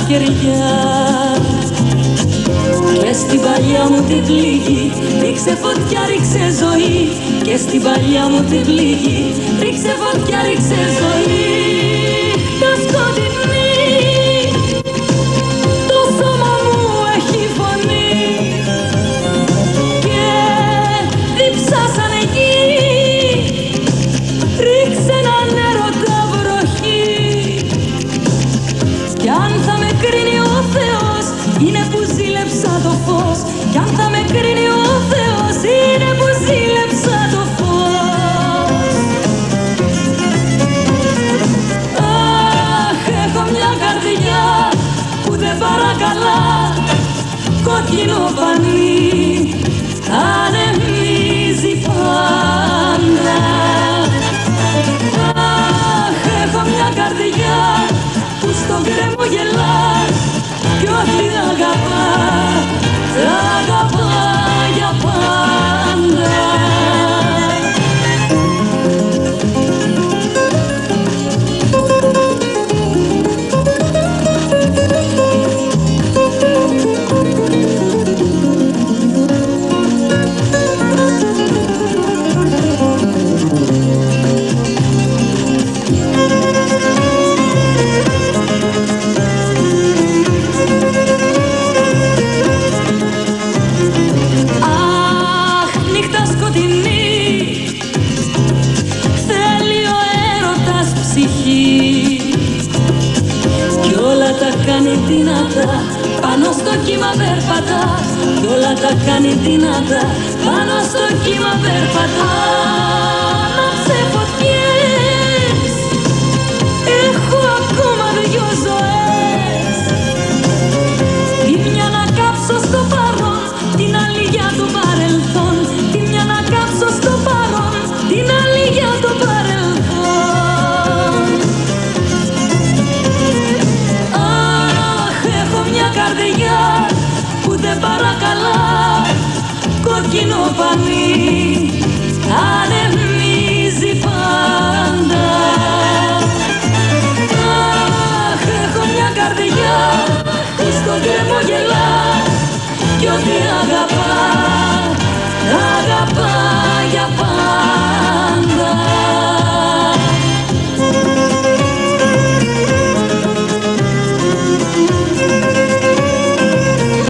καλοκαιριά. Και στην παλιά μου την πληγή ρίξε φωτιά, ρίξε ζωή. Και στην παλιά μου την πληγή ρίξε φωτιά, ρίξε ζωή. Τα σκοτεινή το σώμα μου έχει φωνή και διψάσανε γη. Ρίξε έναν έρωτα βροχή κι αν θα με κρίνει ο Θεός είναι που ζήλεψα το φως. Κι αν θα με κρίνει ο Θεός είναι που ζήλεψα το φως. Αχ, έχω μια καρδιά που δεν παρακαλά, κόκκινο πανί ανεμίζει πάντα. Αχ, έχω μια καρδιά που στον κρέμο γελά κι ό,τι αγαπά, τα αγαπά για πάντα. Πάνω στο κύμα περπατά κι όλα τα κάνει δυνατά. Πάνω στο κύμα περπατά. Άναψε φωτιές, έχω ακόμα δυο ζωές. Τη μια να κάψω στο παρόν, την άλλη για το παρελθόν. Τη μια να κάψω στο παρόν, την άλλη για το παρελθόν. Καρδιά που δεν παρακαλά, κόκκινο πανί